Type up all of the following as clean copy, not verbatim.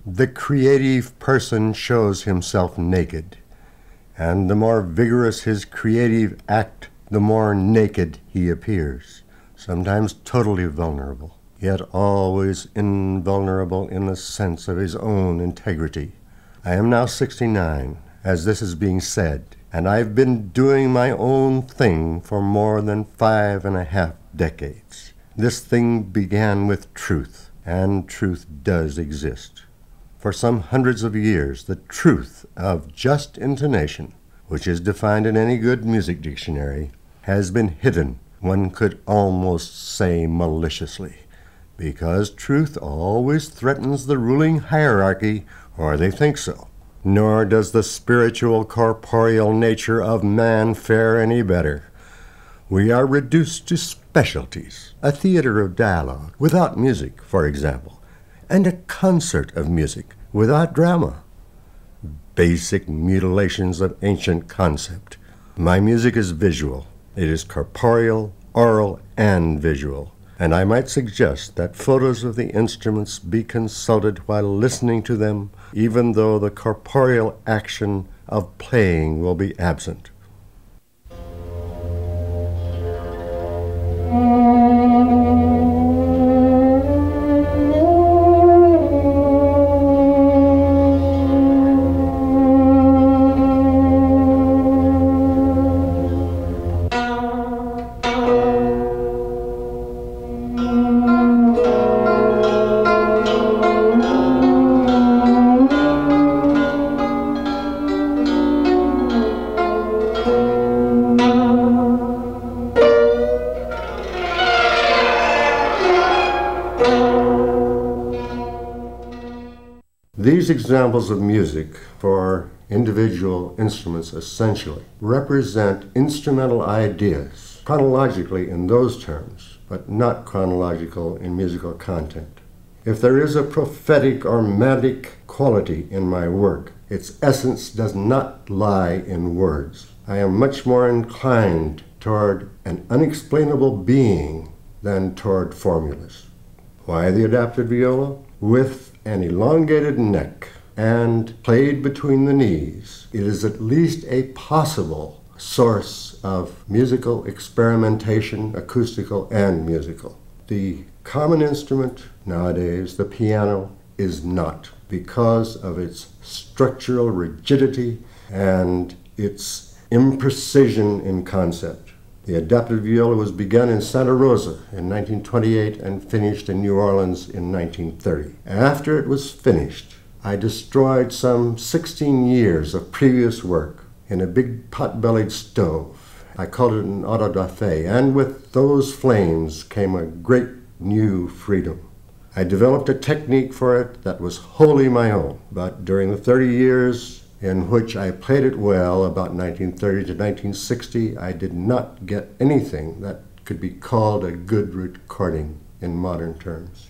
The creative person shows himself naked, and the more vigorous his creative act, the more naked he appears, sometimes totally vulnerable, yet always invulnerable in the sense of his own integrity. I am now 69, as this is being said, and I've been doing my own thing for more than 5.5 decades. This thing began with truth, and truth does exist. For some hundreds of years, the truth of just intonation, which is defined in any good music dictionary, has been hidden, one could almost say maliciously, because truth always threatens the ruling hierarchy, or they think so. Nor does the spiritual corporeal nature of man fare any better. We are reduced to specialties, a theater of dialogue, without music, for example, and a concert of music, without drama. Basic mutilations of ancient concept. My music is visual. It is corporeal, oral, and visual. And I might suggest that photos of the instruments be consulted while listening to them, even though the corporeal action of playing will be absent. These examples of music for individual instruments essentially represent instrumental ideas, chronologically in those terms, but not chronological in musical content. If there is a prophetic or magic quality in my work, its essence does not lie in words. I am much more inclined toward an unexplainable being than toward formulas. Why the adapted viola? With an elongated neck and played between the knees, it is at least a possible source of musical experimentation, acoustical and musical. The common instrument nowadays, the piano, is not, because of its structural rigidity and its imprecision in concept. The adapted viola was begun in Santa Rosa in 1928 and finished in New Orleans in 1930. After it was finished, I destroyed some 16 years of previous work in a big pot-bellied stove. I called it an auto-da-fe, and with those flames came a great new freedom. I developed a technique for it that was wholly my own, but during the 30 years in which I played it well, about 1930 to 1960, I did not get anything that could be called a good recording in modern terms.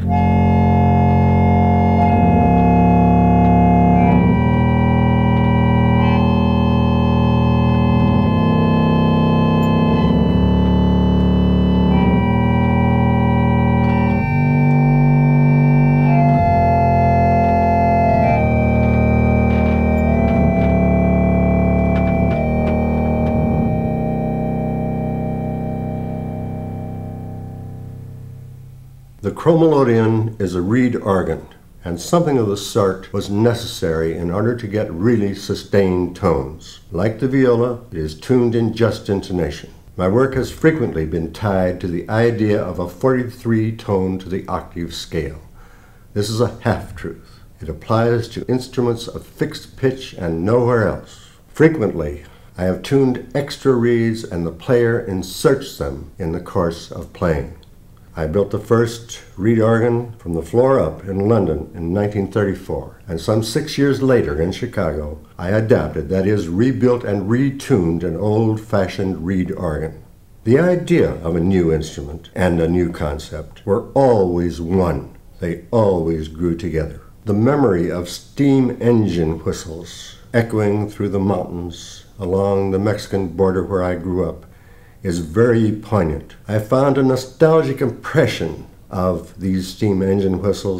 The chromelodeon is a reed organ, and something of the sort was necessary in order to get really sustained tones. Like the viola, it is tuned in just intonation. My work has frequently been tied to the idea of a 43 tone to the octave scale. This is a half-truth. It applies to instruments of fixed pitch and nowhere else. Frequently, I have tuned extra reeds and the player inserts them in the course of playing. I built the first reed organ from the floor up in London in 1934, and some 6 years later in Chicago, I adapted, that is, rebuilt and retuned an old-fashioned reed organ. The idea of a new instrument and a new concept were always one. They always grew together. The memory of steam engine whistles echoing through the mountains along the Mexican border where I grew up is very poignant. I found a nostalgic impression of these steam engine whistles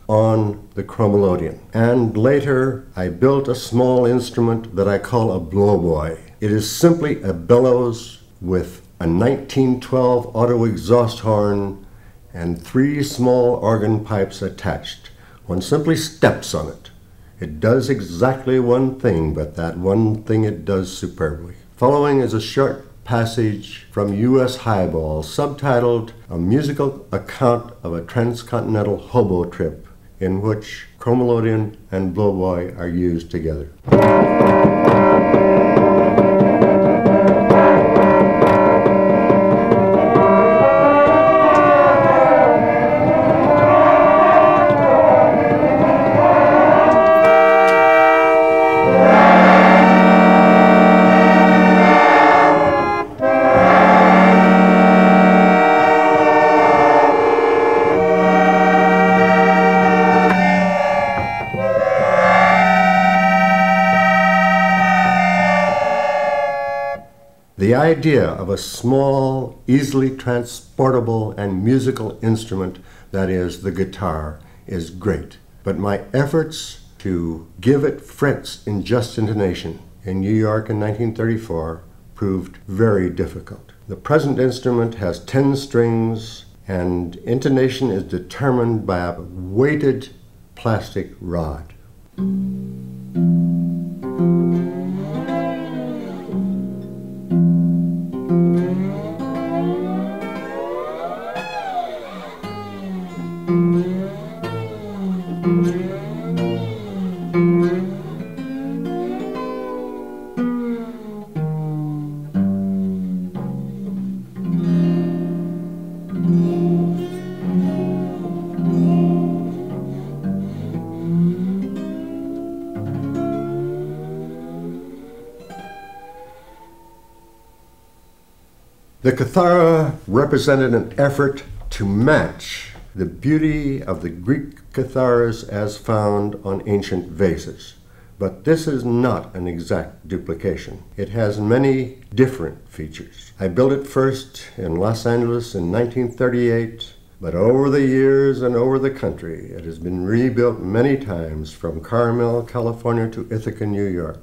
on the chromalodion. And later, I built a small instrument that I call a blowboy. It is simply a bellows with a 1912 auto exhaust horn and 3 small organ pipes attached. One simply steps on it. It does exactly one thing, but that one thing it does superbly. Following is a short passage from U.S. Highball, subtitled A Musical Account of a Transcontinental Hobo Trip, in which chromalodion and blowboy are used together. The idea of a small, easily transportable and musical instrument, that is, the guitar, is great. But my efforts to give it frets in just intonation in New York in 1934 proved very difficult. The present instrument has 10 strings, and intonation is determined by a weighted plastic rod. The kithara represented an effort to match the beauty of the Greek kitharas as found on ancient vases. But this is not an exact duplication. It has many different features. I built it first in Los Angeles in 1938, but over the years and over the country, it has been rebuilt many times from Carmel, California to Ithaca, New York.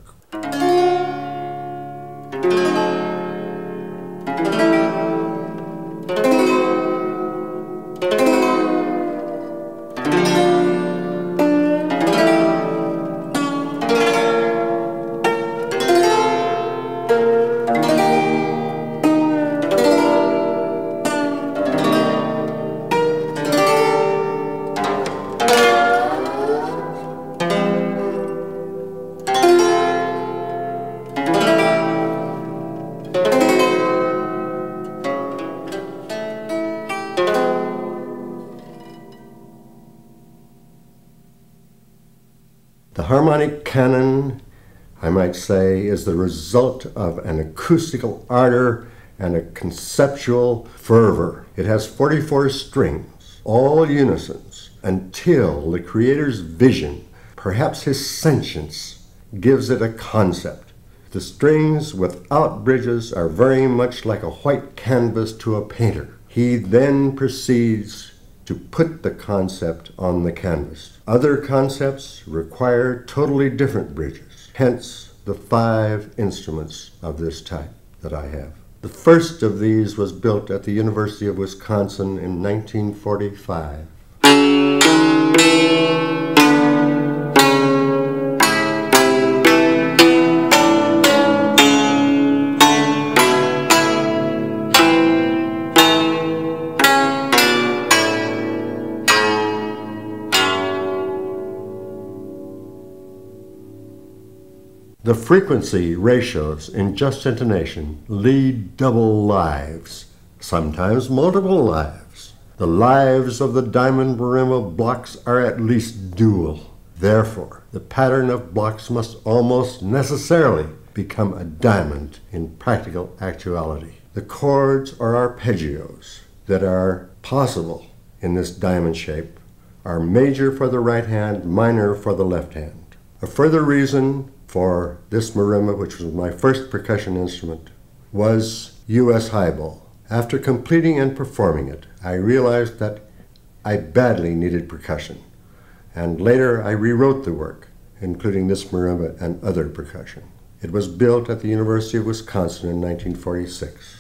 The harmonic canon, I might say, is the result of an acoustical ardor and a conceptual fervor. It has 44 strings, all unisons, until the creator's vision, perhaps his sentience, gives it a concept. The strings without bridges are very much like a white canvas to a painter. He then proceeds to put the concept on the canvas. Other concepts require totally different bridges, hence the 5 instruments of this type that I have. The first of these was built at the University of Wisconsin in 1945. The frequency ratios in just intonation lead double lives, sometimes multiple lives. The lives of the diamond marimba blocks are at least dual. Therefore, the pattern of blocks must almost necessarily become a diamond in practical actuality. The chords or arpeggios that are possible in this diamond shape are major for the right hand, minor for the left hand. A further reason for this marimba, which was my first percussion instrument, was U.S. Highball. After completing and performing it, I realized that I badly needed percussion. and later I rewrote the work, including this marimba and other percussion. It was built at the University of Wisconsin in 1946.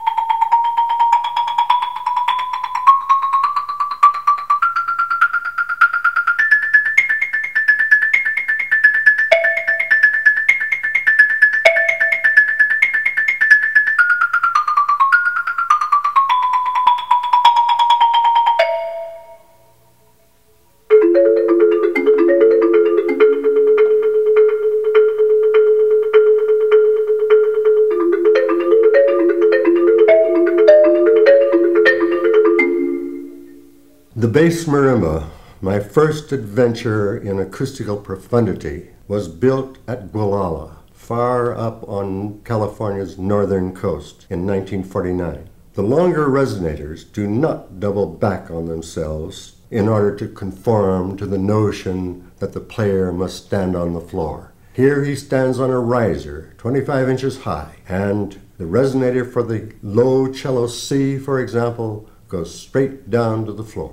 The bass marimba, my first adventure in acoustical profundity, was built at Gualala, far up on California's northern coast in 1949. The longer resonators do not double back on themselves in order to conform to the notion that the player must stand on the floor. Here he stands on a riser 25 inches high, and the resonator for the low cello C, for example, goes straight down to the floor.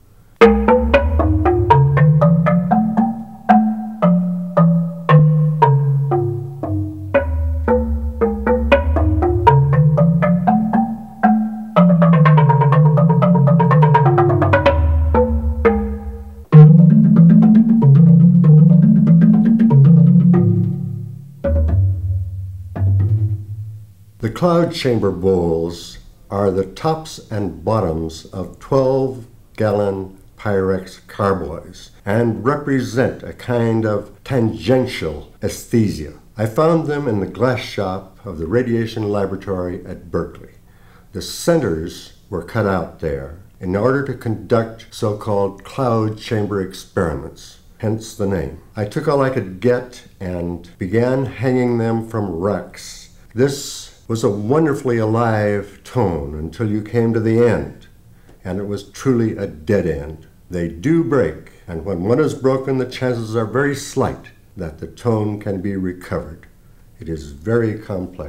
The cloud chamber bowls are the tops and bottoms of 12-gallon Pyrex carboys and represent a kind of tangential aesthesia. I found them in the glass shop of the radiation laboratory at Berkeley. The centers were cut out there in order to conduct so-called cloud chamber experiments, hence the name. I took all I could get and began hanging them from racks. This was a wonderfully alive tone until you came to the end, and it was truly a dead end. They do break, and when one is broken, the chances are very slight that the tone can be recovered. It is very complex.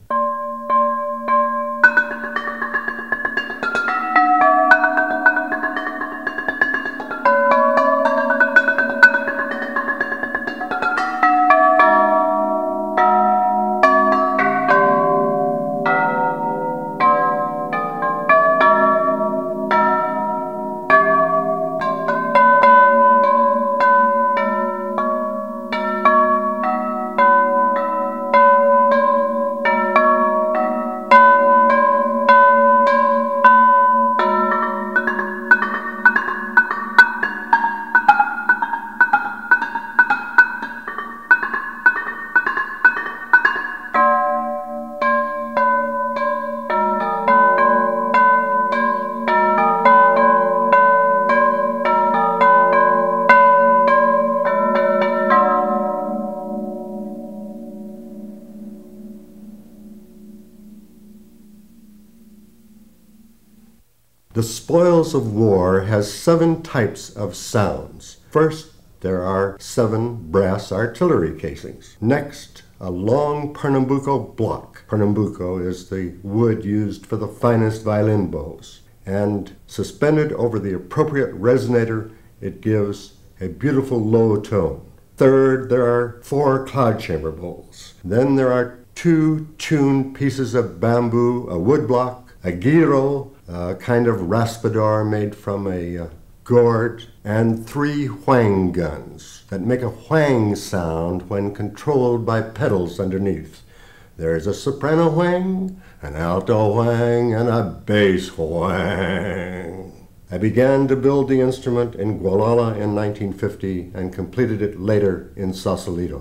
The spoils of war has 7 types of sounds. First, there are 7 brass artillery casings. Next, a long Pernambuco block. Pernambuco is the wood used for the finest violin bows. And suspended over the appropriate resonator, it gives a beautiful low tone. Third, there are 4 cloud chamber bowls. Then there are 2 tuned pieces of bamboo, a wood block, a gyro, a kind of raspador made from a gourd, and 3 whang guns that make a whang sound when controlled by pedals underneath. There is a soprano whang, an alto whang, and a bass whang. I began to build the instrument in Gualala in 1950 and completed it later in Sausalito.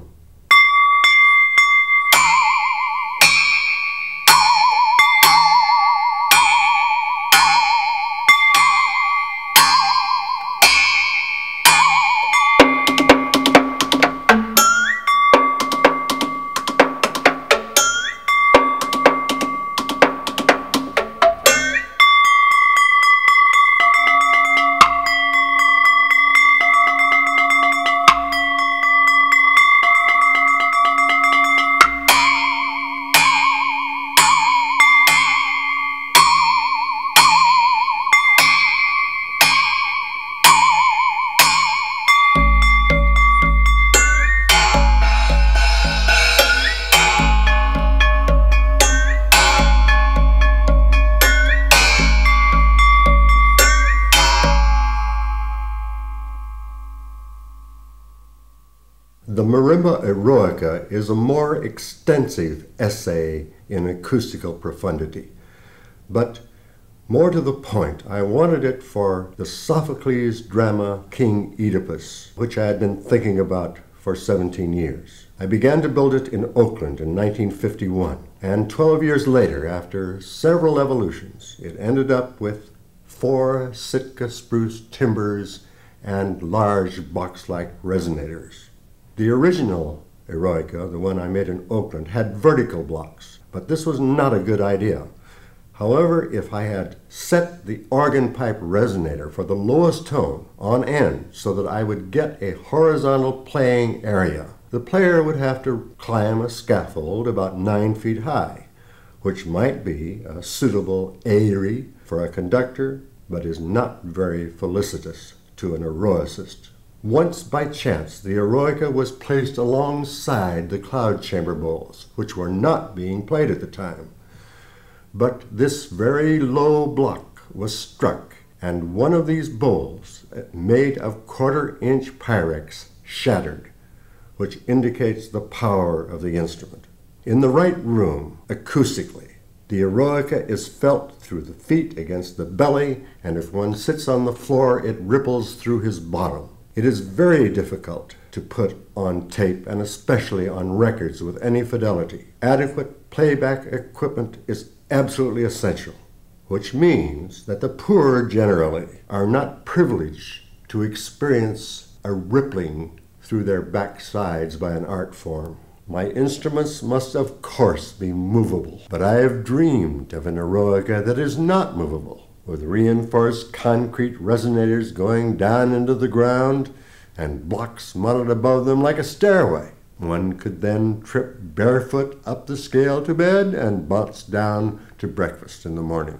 The Marimba Eroica is a more extensive essay in acoustical profundity, but more to the point, I wanted it for the Sophocles drama King Oedipus, which I had been thinking about for 17 years. I began to build it in Oakland in 1951, and 12 years later, after several evolutions, it ended up with 4 Sitka spruce timbers and large box-like resonators. The original Eroica, the one I made in Oakland, had vertical blocks, but this was not a good idea. However, if I had set the organ pipe resonator for the lowest tone on end so that I would get a horizontal playing area, the player would have to climb a scaffold about 9 feet high, which might be a suitable aerie for a conductor, but is not very felicitous to an eroicist. Once by chance, the Eroica was placed alongside the cloud chamber bowls, which were not being played at the time. But this very low block was struck, and one of these bowls, made of 1/4-inch Pyrex, shattered, which indicates the power of the instrument. In the right room, acoustically, the Eroica is felt through the feet against the belly, and if one sits on the floor, it ripples through his bottom. It is very difficult to put on tape, and especially on records, with any fidelity. Adequate playback equipment is absolutely essential, which means that the poor generally are not privileged to experience a rippling through their backsides by an art form. My instruments must of course be movable, but I have dreamed of an Eroica that is not movable, with reinforced concrete resonators going down into the ground and blocks mounted above them like a stairway. One could then trip barefoot up the scale to bed and bounce down to breakfast in the morning,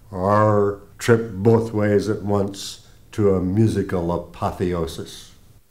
or trip both ways at once to a musical apotheosis.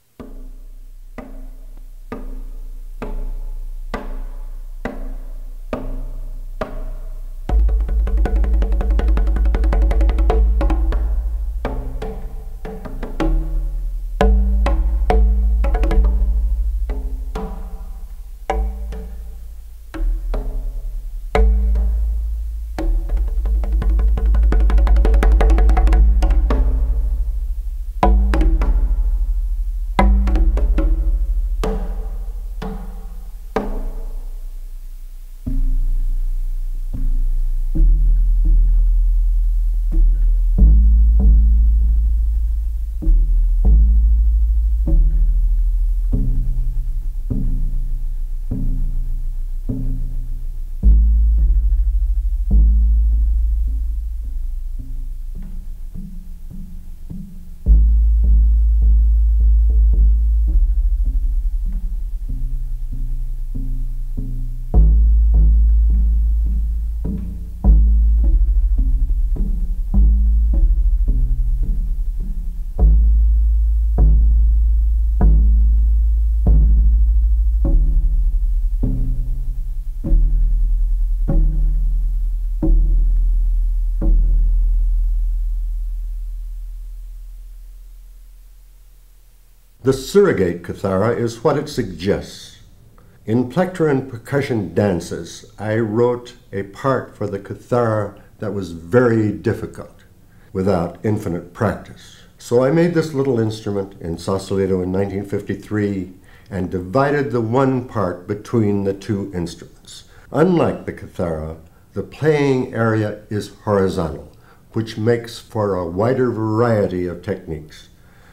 The surrogate kithara is what it suggests. In plectrum and percussion dances, I wrote a part for the kithara that was very difficult, without infinite practice. So I made this little instrument in Sausalito in 1953 and divided the one part between the 2 instruments. Unlike the kithara, the playing area is horizontal, which makes for a wider variety of techniques.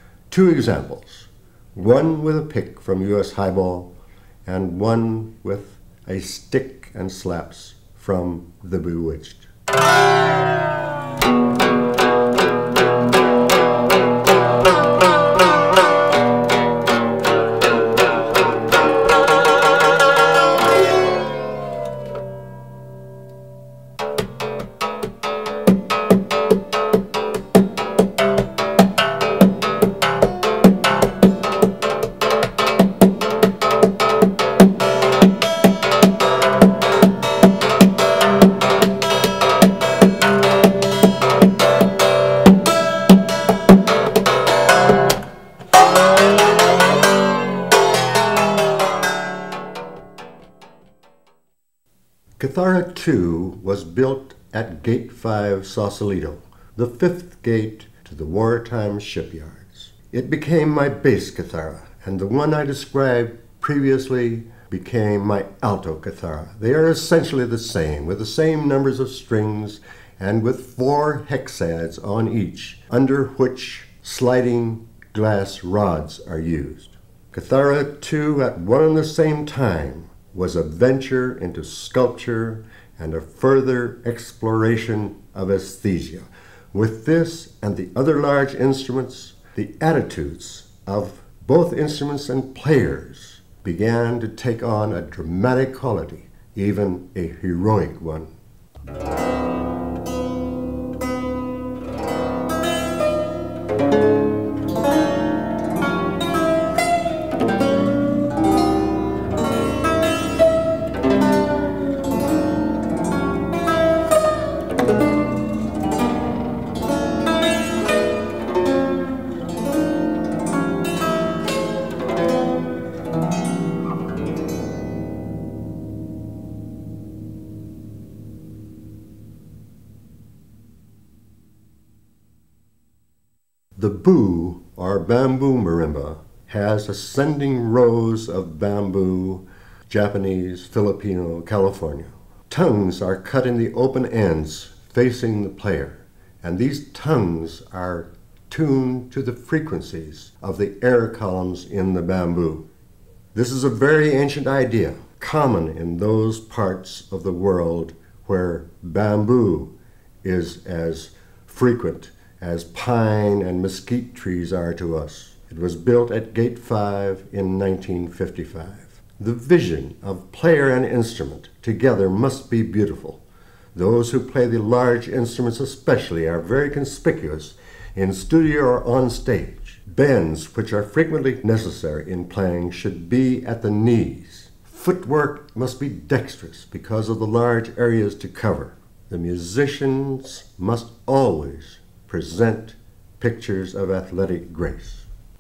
2 examples. One with a pick from U.S. highball, and one with a stick and slaps from The Bewitched. Kithara 2 was built at Gate 5 Sausalito, the fifth gate to the wartime shipyards. It became my bass kithara, and the one I described previously became my alto kithara. They are essentially the same, with the same numbers of strings and with 4 hexads on each, under which sliding glass rods are used. Kithara 2 at one and the same time was a venture into sculpture and a further exploration of aesthesia. With this and the other large instruments, the attitudes of both instruments and players began to take on a dramatic quality, even a heroic one. The boo, or bamboo marimba, has ascending rows of bamboo, Japanese, Filipino, California. Tongues are cut in the open ends facing the player, and these tongues are tuned to the frequencies of the air columns in the bamboo. This is a very ancient idea, common in those parts of the world where bamboo is as frequent as pine and mesquite trees are to us. It was built at Gate 5 in 1955. The vision of player and instrument together must be beautiful. Those who play the large instruments especially are very conspicuous in studio or on stage. Bends, which are frequently necessary in playing, should be at the knees. Footwork must be dexterous because of the large areas to cover. The musicians must always present pictures of athletic grace.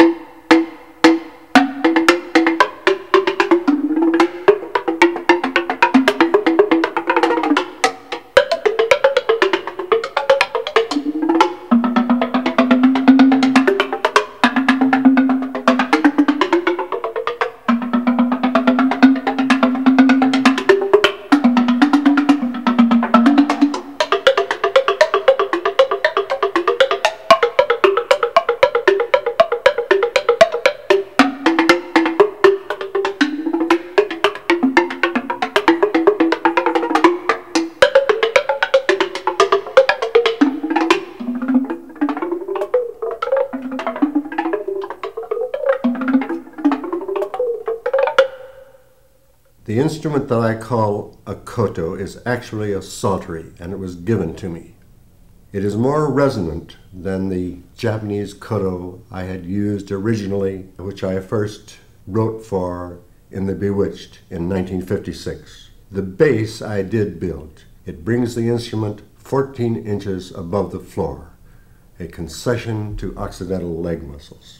The instrument that I call a koto is actually a psaltery, and it was given to me. It is more resonant than the Japanese koto I had used originally, which I first wrote for in The Bewitched in 1956. The bass I did build. It brings the instrument 14 inches above the floor, a concession to occidental leg muscles.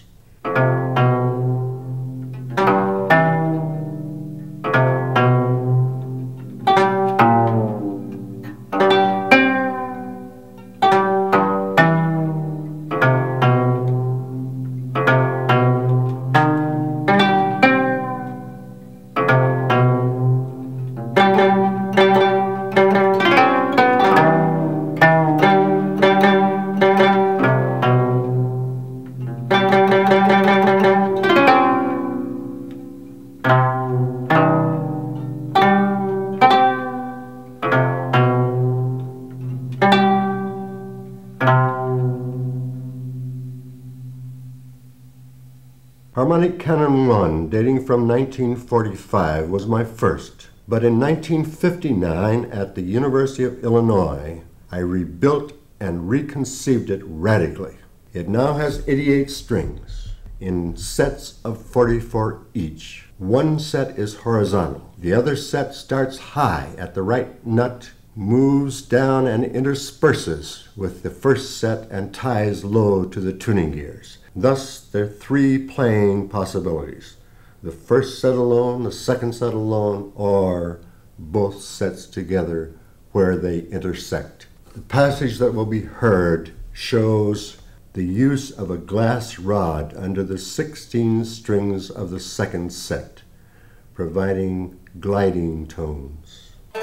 Harmonic Canon 1, dating from 1945, was my first, but in 1959 at the University of Illinois, I rebuilt and reconceived it radically. It now has 88 strings in sets of 44 each. One set is horizontal. The other set starts high at the right nut, moves down and intersperses with the first set and ties low to the tuning gears. Thus, there are 3 playing possibilities. The first set alone, the second set alone, or both sets together where they intersect. The passage that will be heard shows the use of a glass rod under the 16 strings of the second set, providing gliding tones.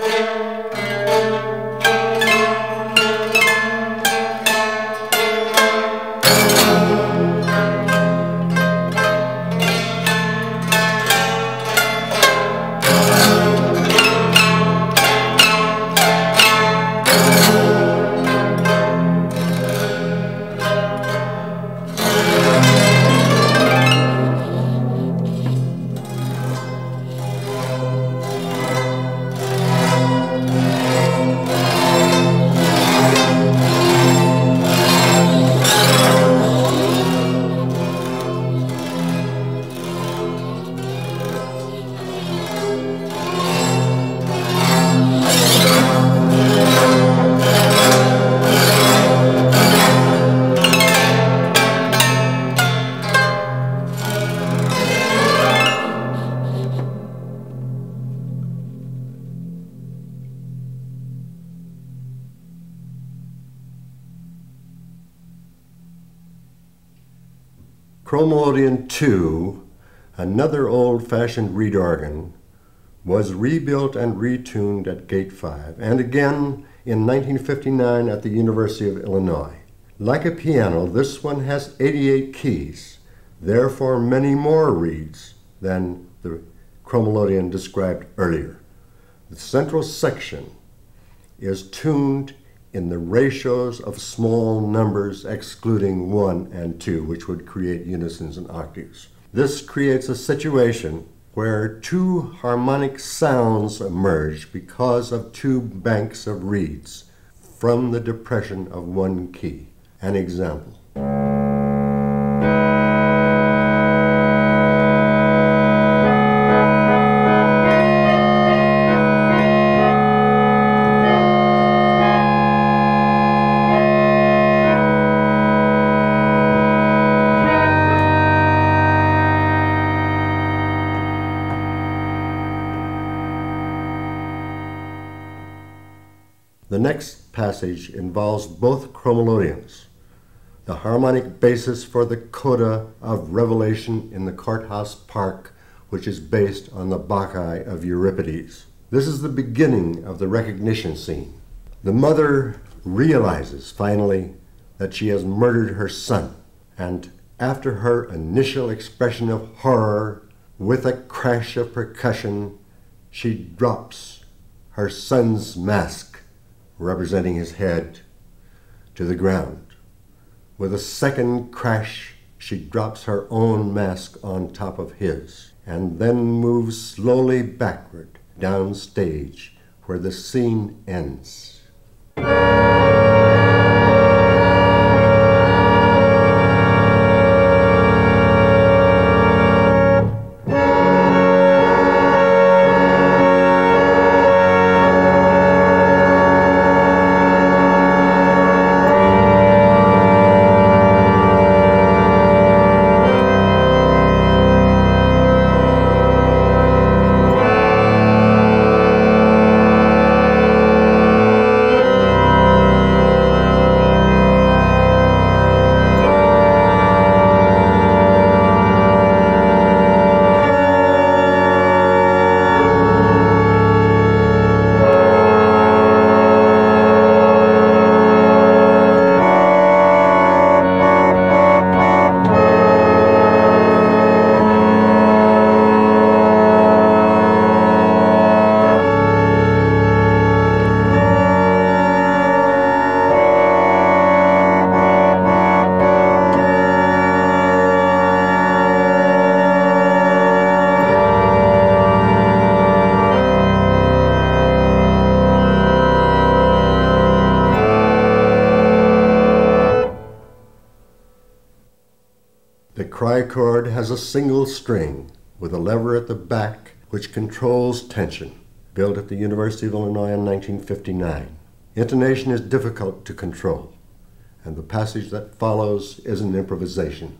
Chromelodeon II, another old-fashioned reed organ, was rebuilt and retuned at Gate 5, and again in 1959 at the University of Illinois. Like a piano, this one has 88 keys, therefore many more reeds than the chromelodeon described earlier. The central section is tuned in the ratios of small numbers excluding 1 and 2, which would create unisons and octaves. This creates a situation where two harmonic sounds emerge because of two banks of reeds from the depression of one key. An example. The next passage involves both chromelodeons, the harmonic basis for the coda of Revelation in the courthouse park, which is based on the Bacchae of Euripides. This is the beginning of the recognition scene. The mother realizes finally that she has murdered her son, and after her initial expression of horror, with a crash of percussion, she drops her son's mask, representing his head, to the ground. With a second crash, she drops her own mask on top of his, and then moves slowly backward down stage, where the scene ends. The trichord has a single string with a lever at the back which controls tension, built at the University of Illinois in 1959. Intonation is difficult to control, and the passage that follows is an improvisation.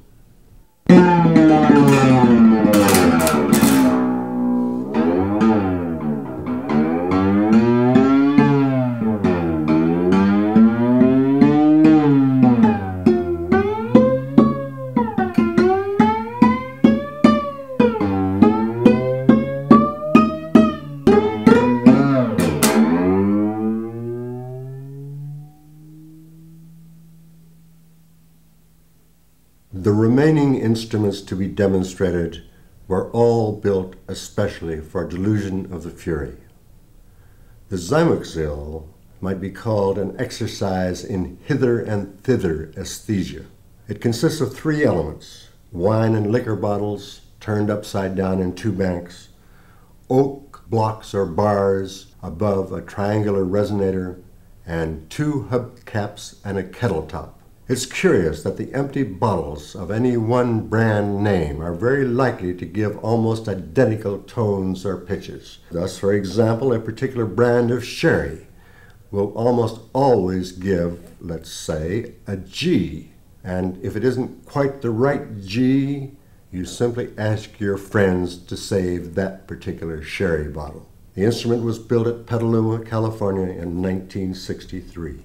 remaining instruments to be demonstrated were all built especially for Delusion of the Fury. The Zymoxil might be called an exercise in hither and thither aesthesia. It consists of three elements: wine and liquor bottles turned upside down in two banks, oak blocks or bars above a triangular resonator, and two hubcaps and a kettle top. It's curious that the empty bottles of any one brand name are very likely to give almost identical tones or pitches. Thus, for example, a particular brand of sherry will almost always give, let's say, a G. And if it isn't quite the right G, you simply ask your friends to save that particular sherry bottle. The instrument was built at Petaluma, California in 1963.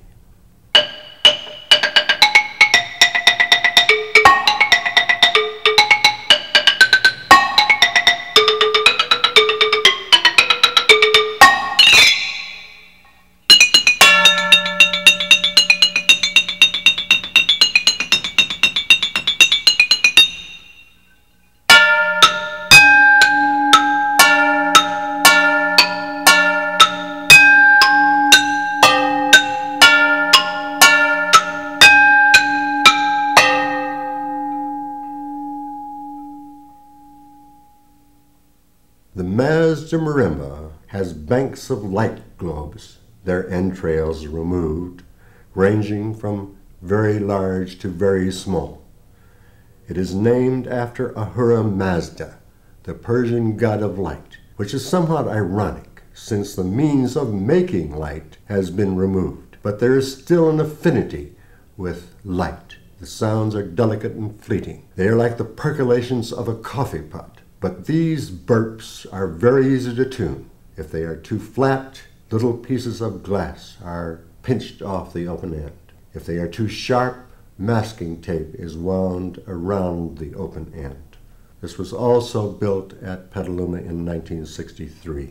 The Mazda marimba has banks of light globes, their entrails removed, ranging from very large to very small. It is named after Ahura Mazda, the Persian god of light, which is somewhat ironic since the means of making light has been removed. But there is still an affinity with light. The sounds are delicate and fleeting. They are like the percolations of a coffee pot. But these burps are very easy to tune. If they are too flat, little pieces of glass are pinched off the open end. If they are too sharp, masking tape is wound around the open end. This was also built at Petaluma in 1963.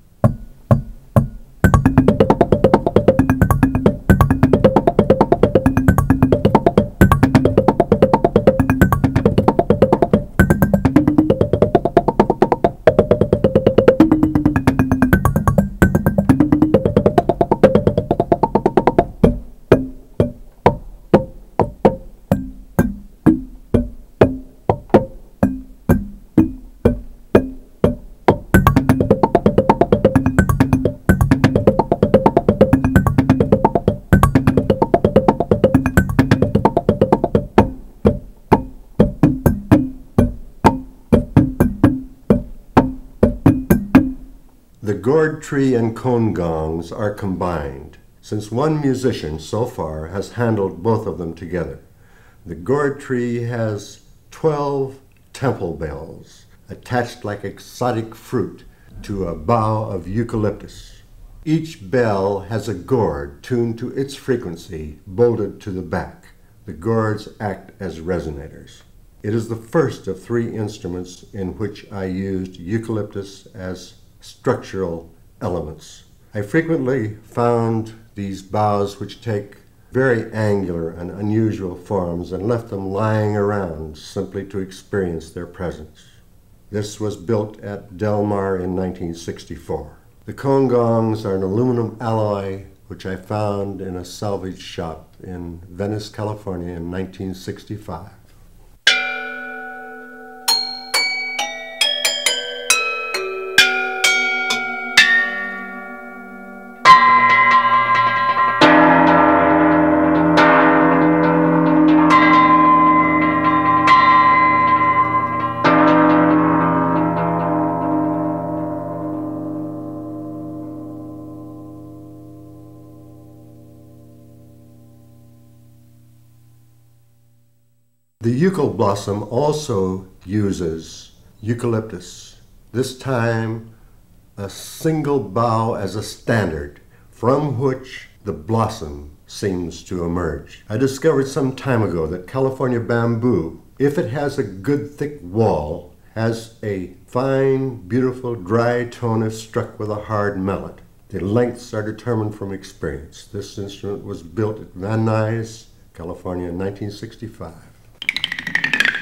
The gourd tree and cone gongs are combined, since one musician so far has handled both of them together. The gourd tree has 12 temple bells attached like exotic fruit to a bough of eucalyptus. Each bell has a gourd tuned to its frequency bolted to the back. The gourds act as resonators. It is the first of three instruments in which I used eucalyptus as structural elements. I frequently found these boughs which take very angular and unusual forms and left them lying around simply to experience their presence. This was built at Del Mar in 1964. The cone gongs are an aluminum alloy which I found in a salvage shop in Venice, California in 1965. The eucalyptus blossom also uses eucalyptus, this time a single bough as a standard from which the blossom seems to emerge. I discovered some time ago that California bamboo, if it has a good thick wall, has a fine, beautiful, dry tone if struck with a hard mallet. The lengths are determined from experience. This instrument was built at Van Nuys, California in 1965.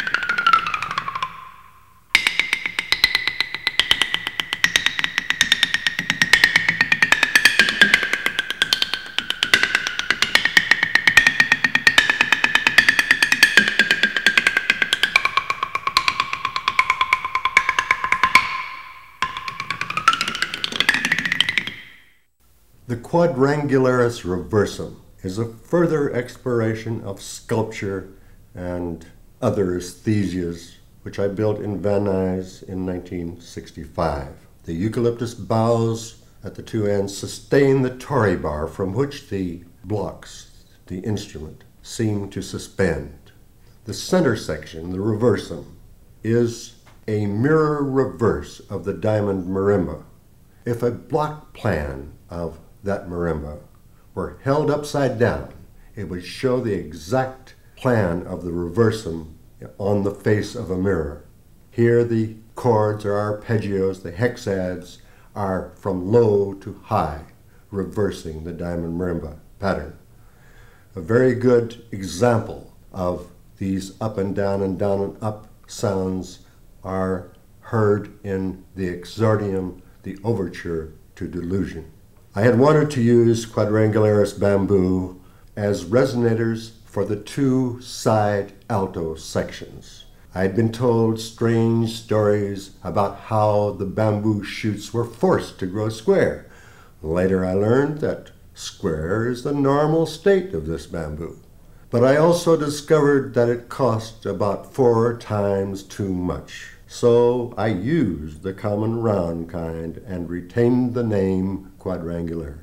The Quadrangularis reversum is a further exploration of sculpture and other aesthesias, which I built in Van Nuys in 1965. The eucalyptus boughs at the two ends sustain the Tory bar from which the blocks, the instrument, seem to suspend. The center section, the reversum, is a mirror reverse of the diamond marimba. If a block plan of that marimba were held upside down, it would show the exact plan of the reversum on the face of a mirror. Here the chords or arpeggios, the hexads, are from low to high, reversing the diamond marimba pattern. A very good example of these up and down and down and up sounds are heard in the exordium, the overture to Delusion. I had wanted to use Quadrangularis bamboo as resonators for the two side alto sections. I had been told strange stories about how the bamboo shoots were forced to grow square. Later I learned that square is the normal state of this bamboo. But I also discovered that it cost about 4 times too much. So I used the common round kind and retained the name Quadrangularis.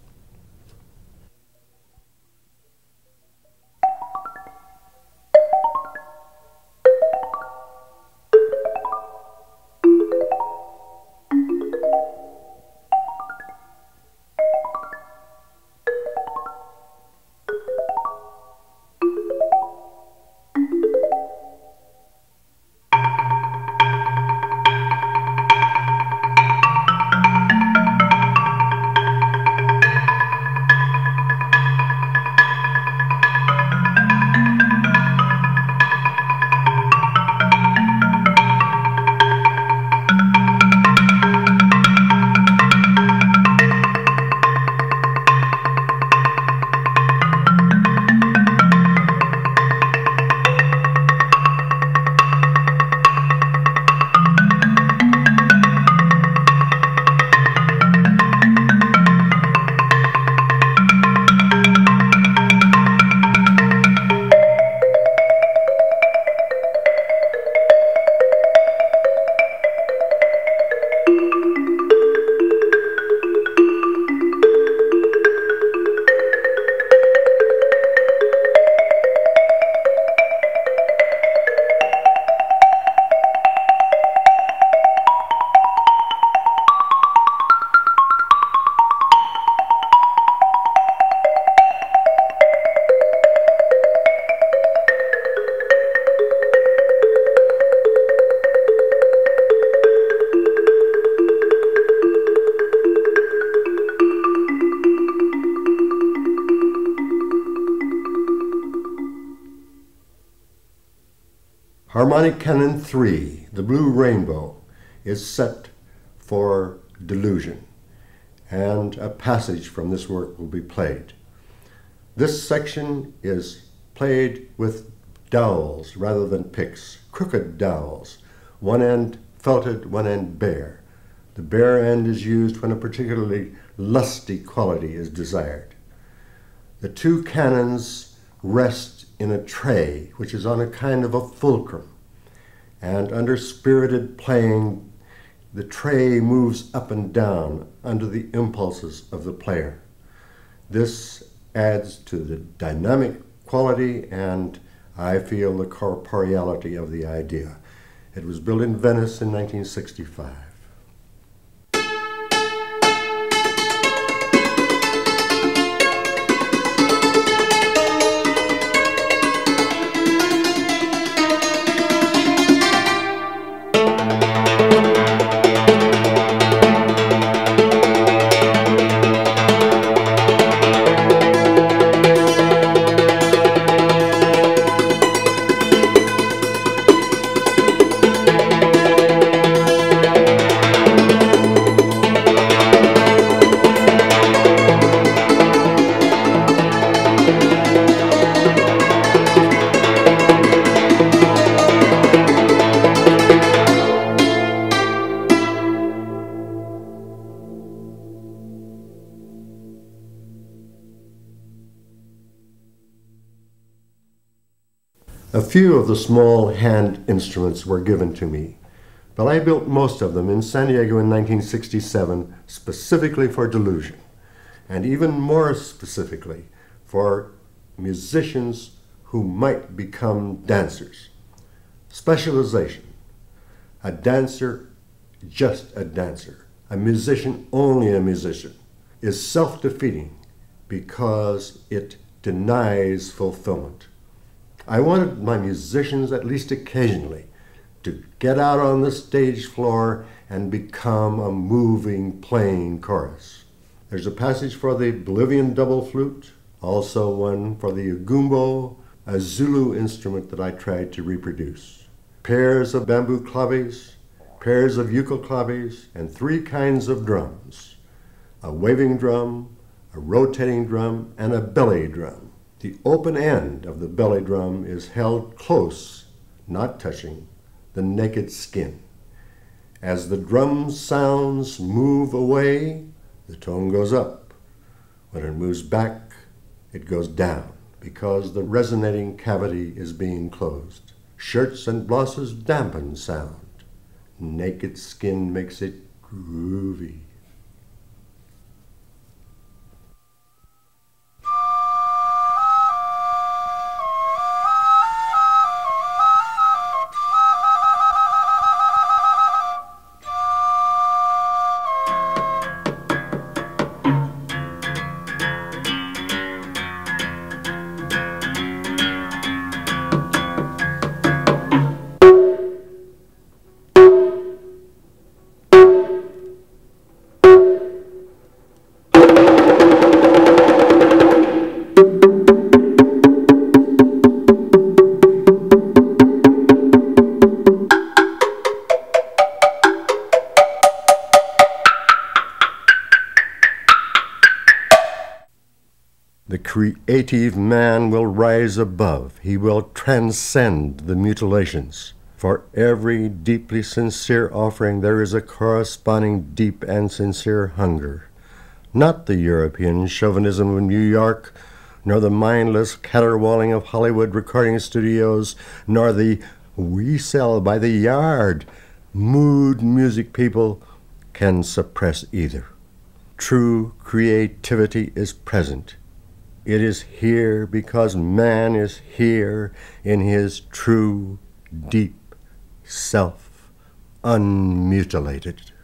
Harmonic Canon 3, the Blue Rainbow, is set for Delusion, and a passage from this work will be played. This section is played with dowels rather than picks, crooked dowels, one end felted, one end bare. The bare end is used when a particularly lusty quality is desired. The two cannons rest in a tray, which is on a kind of a fulcrum. And under spirited playing, the tray moves up and down under the impulses of the player. This adds to the dynamic quality and, I feel, the corporeality of the idea. It was built in Venice in 1965. A few of the small hand instruments were given to me, but I built most of them in San Diego in 1967 specifically for Delusion, and even more specifically for musicians who might become dancers. Specialization. A dancer, just a dancer. A musician, only a musician, is self-defeating because it denies fulfillment. I wanted my musicians, at least occasionally, to get out on the stage floor and become a moving, playing chorus. There's a passage for the Bolivian double flute, also one for the ugumbo, a Zulu instrument that I tried to reproduce. Pairs of bamboo claves, pairs of yucca claves, and 3 kinds of drums. A waving drum, a rotating drum, and a belly drum. The open end of the belly drum is held close, not touching, the naked skin. As the drum sounds move away, the tone goes up. When it moves back, it goes down, because the resonating cavity is being closed. Shirts and blouses dampen sound. Naked skin makes it groovy. The creative man will rise above. He will transcend the mutilations. For every deeply sincere offering, there is a corresponding deep and sincere hunger. Not the European chauvinism of New York, nor the mindless caterwauling of Hollywood recording studios, nor the "we sell by the yard" mood music people can suppress either. True creativity is present. It is here because man is here in his true, deep self, unmutilated.